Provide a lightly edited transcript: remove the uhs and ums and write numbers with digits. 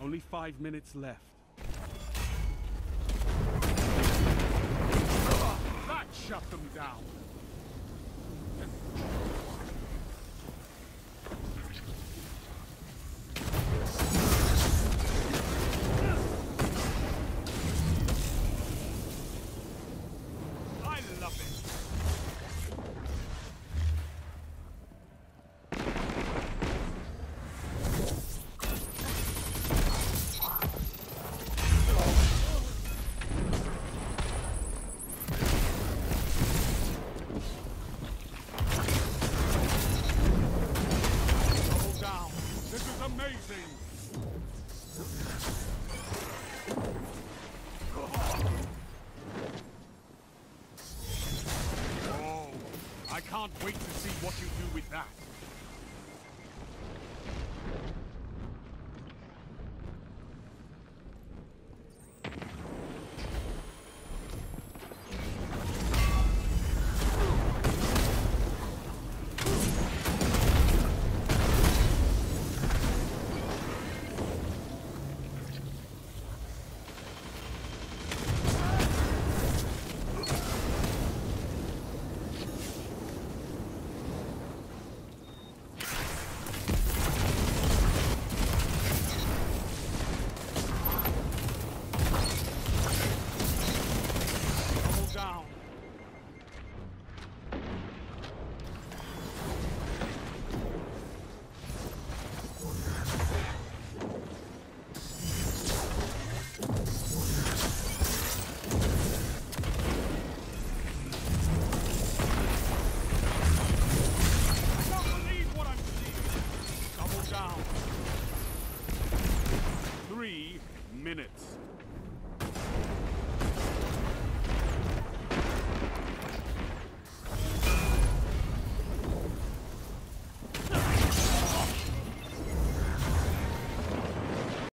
Only 5 minutes left. That shut them down. I love it. Amazing! Oh, I can't wait to see what you do with that. Down. I can't believe what I'm seeing. Double down. 3 minutes.